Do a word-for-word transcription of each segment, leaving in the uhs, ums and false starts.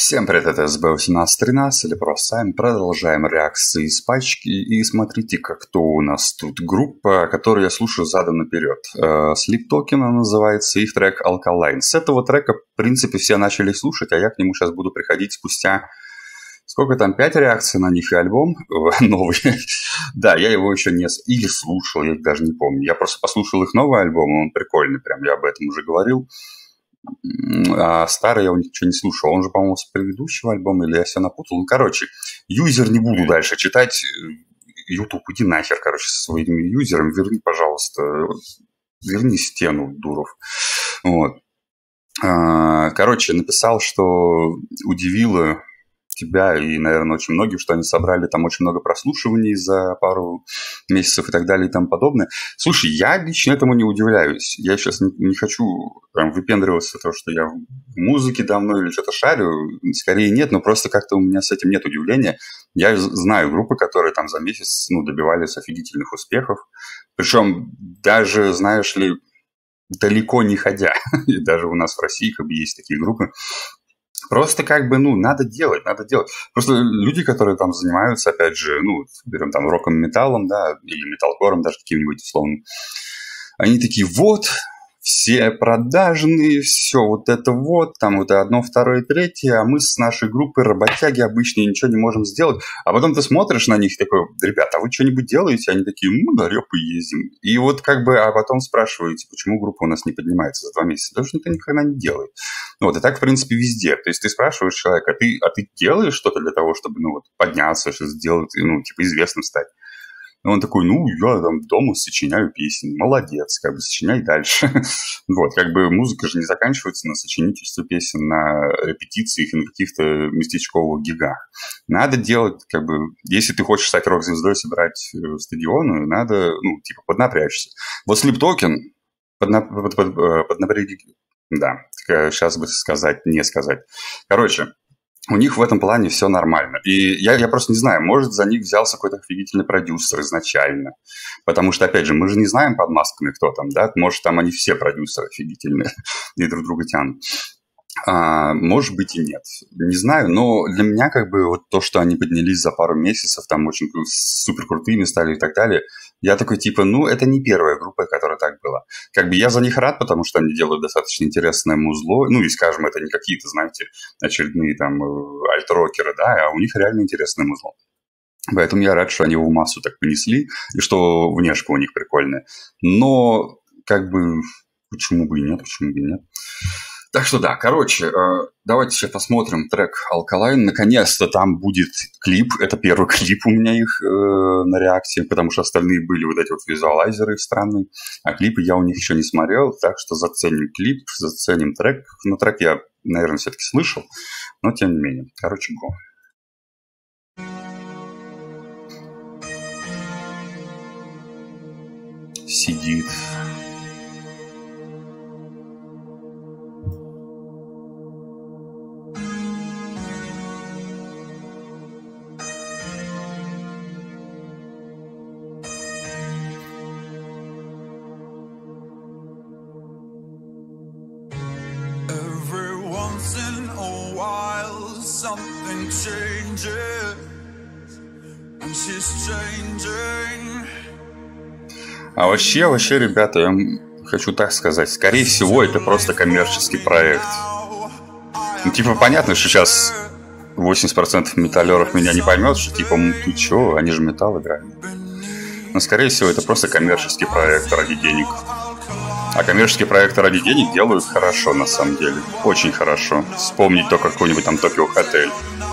Всем привет, это эс бэ восемнадцать тринадцать или просто сами. Продолжаем реакции из пачки. И смотрите-ка, кто у нас тут. Группа, которую я слушаю задом наперед. Sleep Token называется, их трек Alkaline. С этого трека, в принципе, все начали слушать, а я к нему сейчас буду приходить спустя... Сколько там, пять реакций на них и альбом новый. Да, я его еще не... Или слушал, я даже не помню. Я просто послушал их новый альбом, он прикольный, прям я об этом уже говорил. А старый я у них ничего не слушал. Он же, по-моему, с предыдущего альбома, или я все напутал. Ну, короче, юзер не буду дальше читать. YouTube, иди нахер, короче, со своими юзерами. Верни, пожалуйста, верни стену, Дуров. Вот. Короче, написал, что удивило тебя и, наверное, очень многих, что они собрали там очень много прослушиваний за пару месяцев и так далее и тому подобное. Слушай, я лично этому не удивляюсь. Я сейчас не, не хочу прям выпендриваться, то, что я в музыке давно или что-то шарю. Скорее нет, но просто как-то у меня с этим нет удивления. Я знаю группы, которые там за месяц ну, добивались офигительных успехов. Причем даже, знаешь ли, далеко не ходя. И даже у нас в России как бы есть такие группы. Просто как бы, ну, надо делать, надо делать. Просто люди, которые там занимаются, опять же, ну, берем там роком, металлом, да, или металкором даже каким-нибудь условно, они такие, вот, все продажные, все вот это вот, там вот одно, второе, третье, а мы с нашей группой работяги обычные ничего не можем сделать. А потом ты смотришь на них такой, ребята, а вы что-нибудь делаете? Они такие, ну, на репы ездим. И вот как бы, а потом спрашиваете, почему группа у нас не поднимается за два месяца? Потому что никто никогда не делает. Вот, и так, в принципе, везде. То есть ты спрашиваешь человека, а ты, а ты делаешь что-то для того, чтобы, ну, вот, подняться, что сделать, ну, типа, известным стать? И он такой, ну, я там дома сочиняю песни. Молодец, как бы, сочиняй дальше. Вот, как бы музыка же не заканчивается на сочинительстве песен, на репетициях и на каких-то местечковых гигах. Надо делать, как бы, если ты хочешь стать рок-звездой, собирать стадионы, надо, ну, типа, поднапрячься. Вот Sleep Token подна... под, под, поднапряги... Да, сейчас бы сказать, не сказать. Короче, у них в этом плане все нормально. И я, я просто не знаю, может, за них взялся какой-то офигительный продюсер изначально. Потому что, опять же, мы же не знаем под масками, кто там, да? Может, там они все продюсеры офигительные и друг друга тянут. А, может быть и нет. Не знаю, но для меня как бы вот то, что они поднялись за пару месяцев, там очень супер крутыми стали и так далее, я такой типа, ну, это не первая группа, которая так была. Как бы я за них рад, потому что они делают достаточно интересное музло. Ну, и, скажем, это не какие-то, знаете, очередные там альт-рокеры, да, а у них реально интересное музло. Поэтому я рад, что они его в массу так понесли, и что внешка у них прикольная. Но, как бы, почему бы и нет, почему бы и нет. Так что да, короче, давайте сейчас посмотрим трек Alkaline. Наконец-то там будет клип. Это первый клип у меня их э, на реакции, потому что остальные были вот эти вот визуалайзеры странные. А клипы я у них еще не смотрел, так что заценим клип, заценим трек. Ну, трек я, наверное, все-таки слышал, но тем не менее. Короче, го. Сидит. In a while, something changes, and she's changing. А вообще, вообще, ребята, я хочу так сказать, скорее всего, это просто коммерческий проект. Ну, типа, понятно, что сейчас восемьдесят процентов металлеров меня не поймет, что типа, ну ты чё, они же металл играют. Но, скорее всего, это просто коммерческий проект ради денег. А коммерческие проекты ради денег делают хорошо, на самом деле. Очень хорошо. Вспомнить только какой-нибудь там Tokyo Hotel.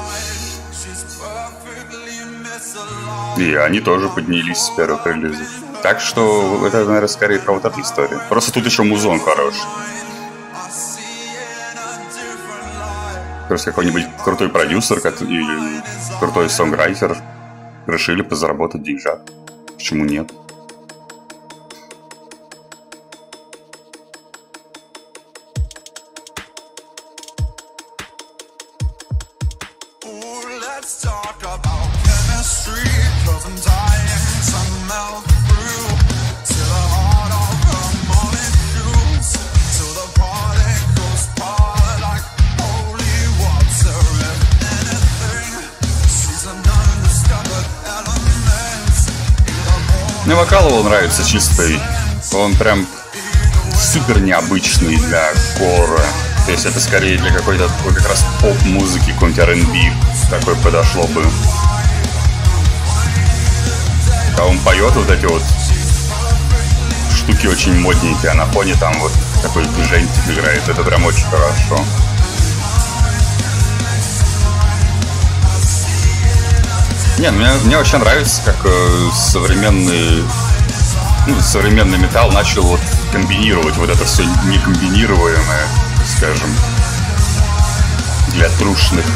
И они тоже поднялись с первых релизов. Так что это, наверное, скорее про вот эту историю. Просто тут еще музон хороший. Просто какой-нибудь крутой продюсер или крутой сонграйтер решили позаработать деньжат. Почему нет? Let's talk about chemistry, 'cause I'm dying to melt through to the heart of the molecules, to the particles part like holy water. Мне вокал его нравится чистый. Он прям супер необычный для кора. То есть это скорее для какой-то как раз поп-музыки, какой-нибудь ар энд би такой подошло бы. А он поет вот эти вот штуки очень модненькие, а на фоне там вот такой движенчик играет. Это прям очень хорошо. Не, мне, мне вообще нравится, как э, современный, ну, современный металл начал вот комбинировать вот это все некомбинируемое, скажем, для трушных.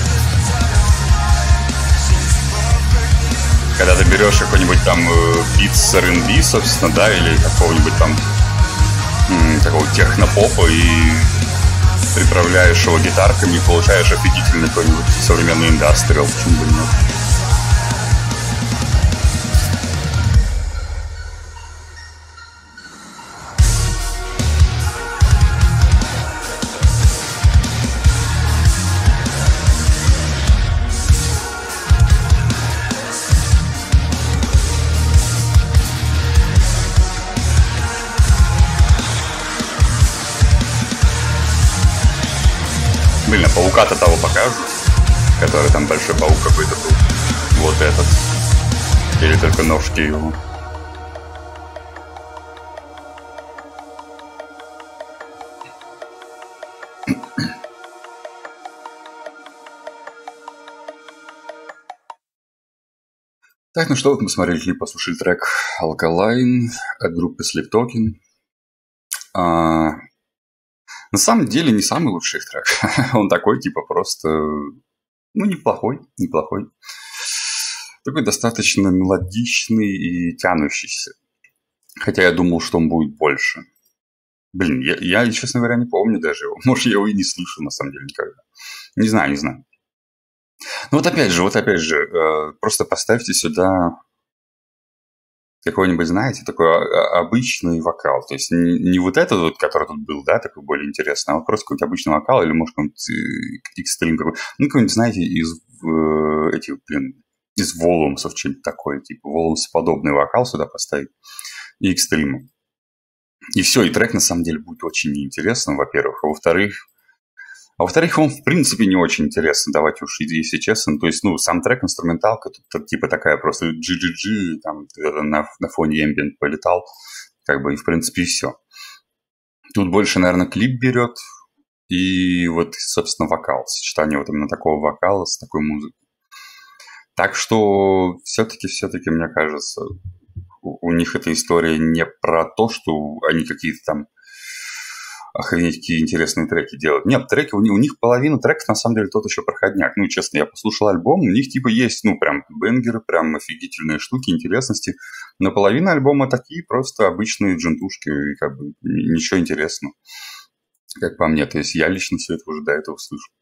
Когда ты берешь какой-нибудь там э, бит с ар энд би, собственно, да, или какого-нибудь там м, такого технопопа и приправляешь его гитарками, получаешь офигительный какой-нибудь современный индастриал, почему бы нет. Блин, а паука-то того покажут, который там большой паук какой-то был. Вот этот. Или только ножки его. Так, ну что, вот мы смотрели клип, послушали трек Alkaline от группы Sleep Token. А, на самом деле не самый лучший их трек. Он такой, типа, просто, ну, неплохой, неплохой. Такой достаточно мелодичный и тянущийся. Хотя я думал, что он будет больше. Блин, я, я, честно говоря, не помню даже его. Может, я его и не слышу, на самом деле, никогда. Не знаю, не знаю. Ну вот опять же, вот опять же, э, просто поставьте сюда какой-нибудь, знаете, такой обычный вокал. То есть не, не вот этот вот, который тут был, да, такой более интересный, а вот просто какой-нибудь обычный вокал или, может, какой-нибудь экстрим какой-нибудь. Ну, какой-нибудь, знаете, из э, этих, блин, из волумсов, что-нибудь такое, типа волумс-подобный вокал сюда поставить и экстрима. И все, и трек на самом деле будет очень неинтересным, во-первых. А во-вторых, а во-вторых, он в принципе не очень интересный, давайте уж, если честно. То есть, ну, сам трек, инструменталка, тут типа такая просто джи-джи-джи, там на, на фоне ambient полетал, как бы, и в принципе и все. Тут больше, наверное, клип берет, и вот, собственно, вокал, сочетание вот именно такого вокала с такой музыкой. Так что все-таки, все-таки, мне кажется, у, у них эта история не про то, что они какие-то там охренеть, какие интересные треки делают. Нет, треки, у них, у них половина треков, на самом деле, тот еще проходняк. Ну, честно, я послушал альбом, у них, типа, есть, ну, прям бенгеры, прям офигительные штуки, интересности. Но половина альбома такие просто обычные джентушки, и как бы ничего интересного, как по мне. То есть я лично все это уже до этого слышу.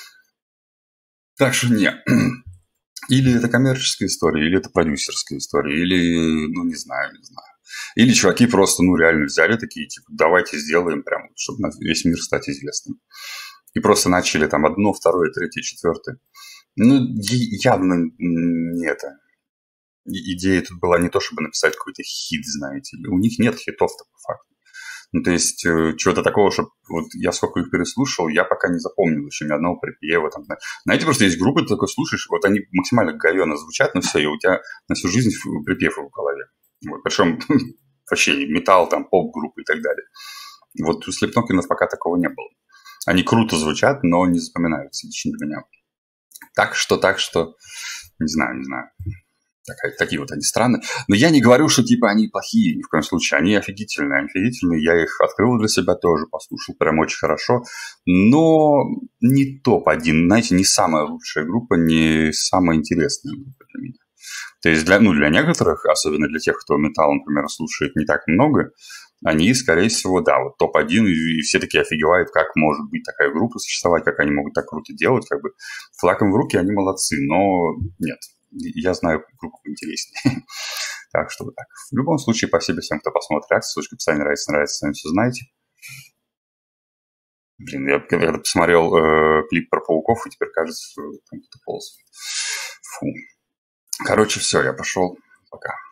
Так что нет. Или это коммерческая история, или это продюсерская история, или, ну, не знаю, не знаю. Или чуваки просто, ну, реально взяли такие, типа, давайте сделаем прям, чтобы на весь мир стать известным. И просто начали там одно, второе, третье, четвертое. Ну, явно не это. Идея тут была не то, чтобы написать какой-то хит, знаете. У них нет хитов-то по факту. Ну, то есть, чего-то такого, что вот я сколько их переслушал, я пока не запомнил еще ни одного припева. Там, знаете, просто есть группы, ты такой слушаешь, вот они максимально говёно звучат, но все, и у тебя на всю жизнь припев в голове. Вот, причем вообще металл, там, поп-группы и так далее. Вот у Слепнокинов пока такого не было. Они круто звучат, но не запоминаются лично для меня. Так что, так что, не знаю, не знаю. Такая, такие вот они странные. Но я не говорю, что типа они плохие, ни в коем случае. Они офигительные, они офигительные. Я их открыл для себя тоже, послушал прям очень хорошо. Но не топ один. Знаете, не самая лучшая группа, не самая интересная группа для меня. То есть для, ну, для некоторых, особенно для тех, кто металл, например, слушает не так много, они, скорее всего, да, вот топ один, и, и все такие офигевают, как может быть такая группа существовать, как они могут так круто делать, как бы флагом в руки они молодцы, но нет, я знаю группу интереснее. Так что вот так. В любом случае, спасибо всем, кто посмотрит реакцию, ссылочка в описании, нравится, нравится, сами все знаете. Блин, я когда посмотрел э, клип про пауков, и теперь кажется, там кто-то полз. Фу. Короче, все, я пошел. Пока.